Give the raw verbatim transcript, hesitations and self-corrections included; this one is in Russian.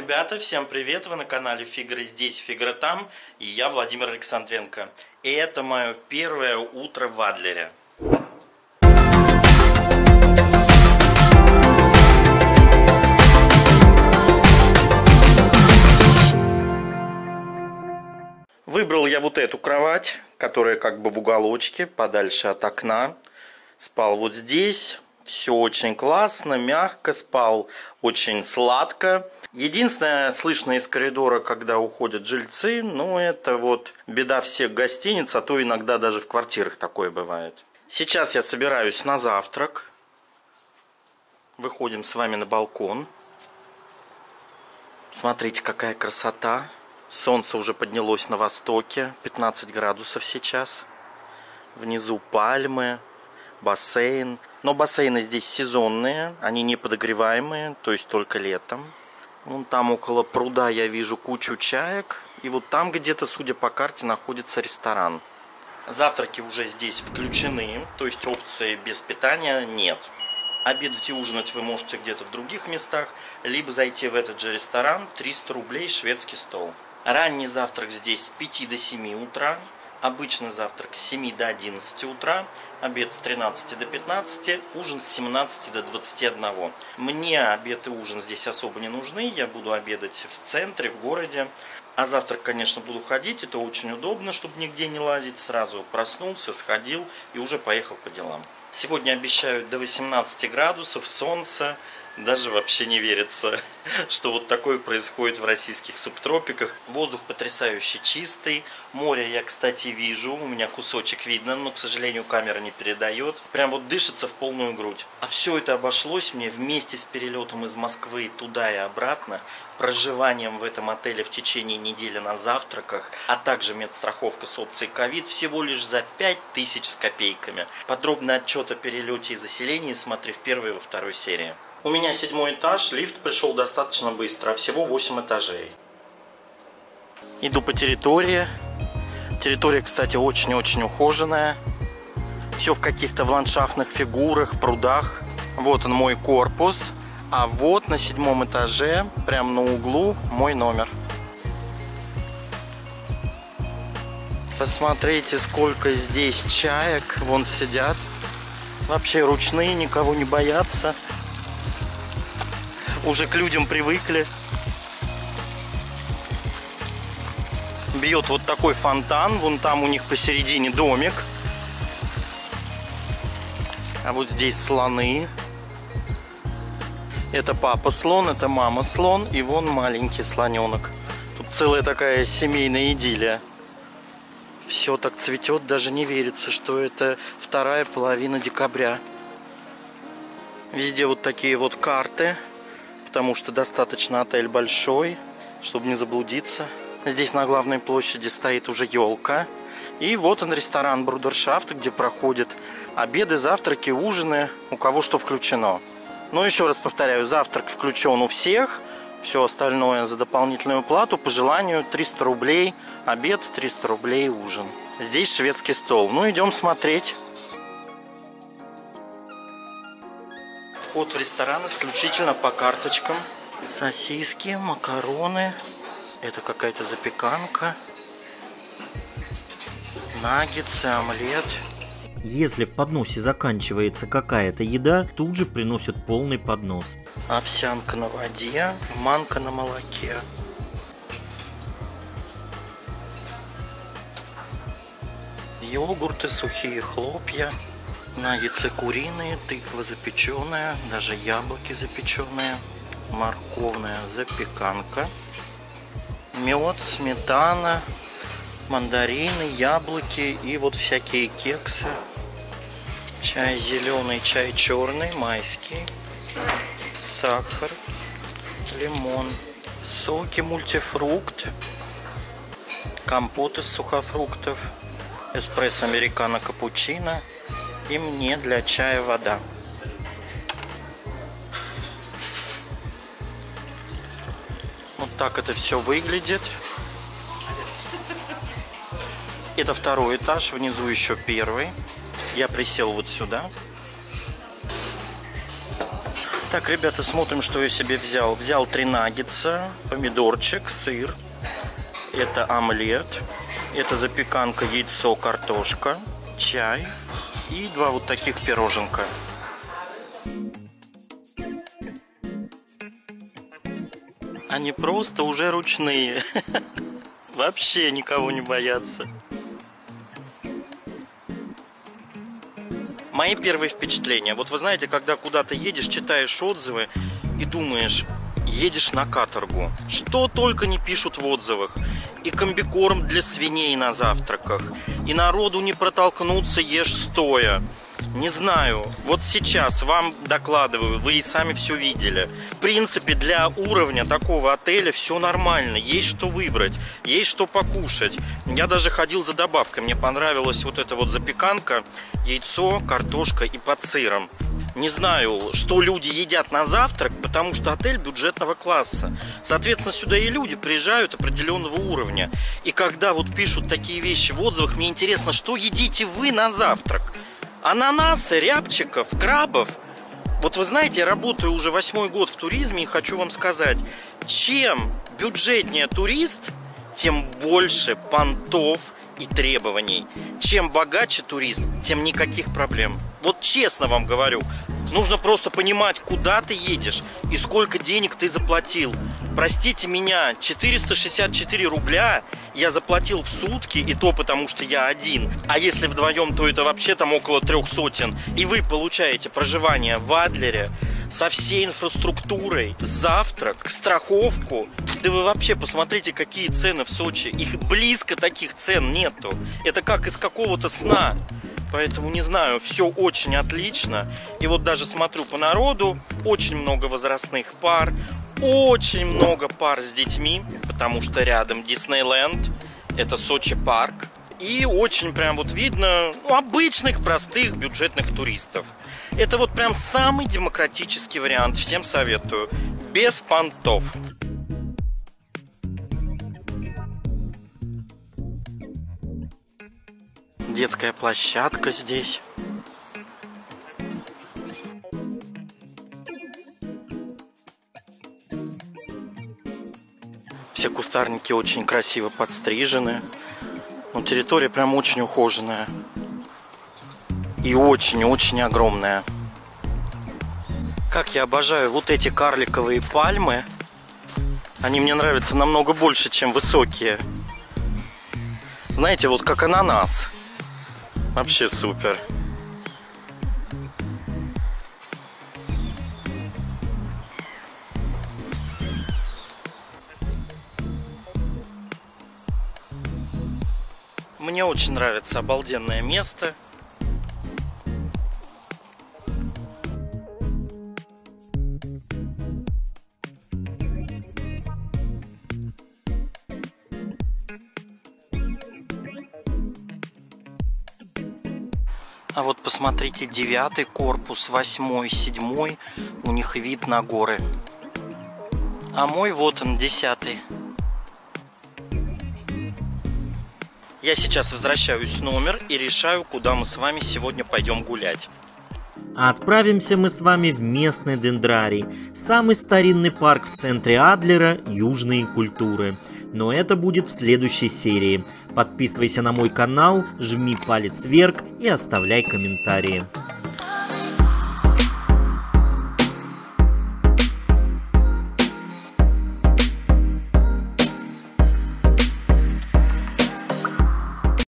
ребята, всем привет! Вы на канале Фигры здесь, Фигры там, и я Владимир Александренко. И это мое первое утро в Адлере. Выбрал я вот эту кровать, которая как бы в уголочке, подальше от окна. Спал вот здесь. Все очень классно, мягко, спал очень сладко. Единственное, слышно из коридора, когда уходят жильцы, ну это вот беда всех гостиниц, а то иногда даже в квартирах такое бывает. Сейчас я собираюсь на завтрак. Выходим с вами на балкон. Смотрите, какая красота. Солнце уже поднялось на востоке, пятнадцать градусов сейчас. Внизу пальмы, бассейн. Но бассейны здесь сезонные, они не подогреваемые, то есть только летом. Вон там около пруда я вижу кучу чаек. И вот там где-то, судя по карте, находится ресторан. Завтраки уже здесь включены, то есть опции без питания нет. Обедать и ужинать вы можете где-то в других местах, либо зайти в этот же ресторан, триста рублей, шведский стол. Ранний завтрак здесь с пяти до семи утра. Обычный завтрак с семи до одиннадцати утра, обед с тринадцати до пятнадцати, ужин с семнадцати до двадцати одного. Мне обед и ужин здесь особо не нужны, я буду обедать в центре, в городе. А завтрак, конечно, буду ходить, это очень удобно, чтобы нигде не лазить. Сразу проснулся, сходил и уже поехал по делам. Сегодня обещают до восемнадцати градусов, солнца. Даже вообще не верится, что вот такое происходит в российских субтропиках. Воздух потрясающе чистый. Море я, кстати, вижу. У меня кусочек видно, но, к сожалению, камера не передает. Прям вот дышится в полную грудь. А все это обошлось мне вместе с перелетом из Москвы туда и обратно, проживанием в этом отеле в течение недели на завтраках, а также медстраховка с опцией ковид всего лишь за пять тысяч с копейками. Подробный отчет о перелете и заселении смотри в первой и во второй серии. У меня седьмой этаж, лифт пришел достаточно быстро, всего восемь этажей. Иду по территории. Территория, кстати, очень-очень ухоженная. Все в каких-то в ландшафтных фигурах, прудах. Вот он мой корпус. А вот на седьмом этаже, прямо на углу, мой номер. Посмотрите, сколько здесь чаек. Вон сидят. Вообще ручные, никого не боятся. Уже к людям привыкли. Бьет вот такой фонтан. Вон там у них посередине домик. А вот здесь слоны. Это папа слон, это мама слон. И вон маленький слоненок. Тут целая такая семейная идиллия. Все так цветет, даже не верится, что это вторая половина декабря. Везде вот такие вот карты. Потому что достаточно отель большой, чтобы не заблудиться. Здесь на главной площади стоит уже елка. И вот он, ресторан Брудершафт, где проходят обеды, завтраки, ужины, у кого что включено. Но еще раз повторяю, завтрак включен у всех. Все остальное за дополнительную плату. По желанию триста рублей обед, триста рублей ужин. Здесь шведский стол. Ну, идем смотреть. Вход в ресторан исключительно по карточкам. Сосиски, макароны. Это какая-то запеканка. Наггетсы, омлет. Если в подносе заканчивается какая-то еда, тут же приносят полный поднос. Овсянка на воде, манка на молоке. Йогурты, сухие хлопья. Наггетсы куриные, тыква запеченная, даже яблоки запеченные, морковная запеканка, мед, сметана, мандарины, яблоки и вот всякие кексы. Чай зеленый, чай черный, майский, сахар, лимон, соки мультифрукт, компот из сухофруктов, эспрессо американо капучино. И мне для чая вода. Вот так это все выглядит. Это второй этаж, внизу еще первый. Я присел вот сюда. Так, ребята, смотрим, что я себе взял. Взял три наггетса, помидорчик, сыр. Это омлет. Это запеканка, яйцо, картошка, чай и два вот таких пироженка. Они просто уже ручные. Вообще никого не боятся. Мои первые впечатления. Вот вы знаете, когда куда-то едешь, читаешь отзывы и думаешь, едешь на каторгу. Что только не пишут в отзывах. И комбикорм для свиней на завтраках. И народу не протолкнуться, ешь стоя. Не знаю, вот сейчас вам докладываю, вы и сами все видели. В принципе, для уровня такого отеля все нормально, есть что выбрать, есть что покушать. Я даже ходил за добавкой, мне понравилась вот эта вот запеканка, яйцо, картошка и под сыром. Не знаю, что люди едят на завтрак, потому что отель бюджетного класса. Соответственно, сюда и люди приезжают определенного уровня. И когда вот пишут такие вещи в отзывах, мне интересно, что едите вы на завтрак? Ананасы, рябчиков, крабов. Вот вы знаете, я работаю уже восьмой год в туризме и хочу вам сказать, чем бюджетнее турист, тем больше понтов и требований. Чем богаче турист, тем никаких проблем. Вот честно вам говорю, нужно просто понимать, куда ты едешь и сколько денег ты заплатил. Простите меня, четыреста шестьдесят четыре рубля я заплатил в сутки, и то потому, что я один. А если вдвоем, то это вообще там около трех сотен. И вы получаете проживание в Адлере со всей инфраструктурой, завтрак, страховку. Да вы вообще посмотрите, какие цены в Сочи. Их близко таких цен нету. Это как из какого-то сна. Поэтому не знаю, все очень отлично. И вот даже смотрю по народу, очень много возрастных пар, очень много пар с детьми, потому что рядом Диснейленд, это Сочи парк. И очень прям вот видно, ну, обычных, простых, бюджетных туристов. Это вот прям самый демократический вариант, всем советую, без понтов. Детская площадка здесь. Все кустарники очень красиво подстрижены. Но территория прям очень ухоженная. И очень-очень огромная. Как я обожаю вот эти карликовые пальмы. Они мне нравятся намного больше, чем высокие. Знаете, вот как ананас. Вообще супер. Мне очень нравится, обалденное место. А вот посмотрите, девятый корпус, восьмой, седьмой, у них вид на горы. А мой вот он, десятый. Я сейчас возвращаюсь в номер и решаю, куда мы с вами сегодня пойдем гулять. А отправимся мы с вами в местный дендрарий, самый старинный парк в центре Адлера южной культуры. Но это будет в следующей серии. Подписывайся на мой канал, жми палец вверх и оставляй комментарии.